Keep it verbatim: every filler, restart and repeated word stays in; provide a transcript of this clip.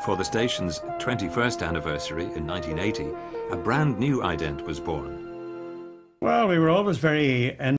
For the station's twenty-first anniversary in nineteen eighty, a brand new ident was born. Well, we were always very